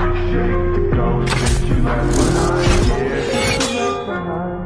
Shake the ghost that you left behind, yeah.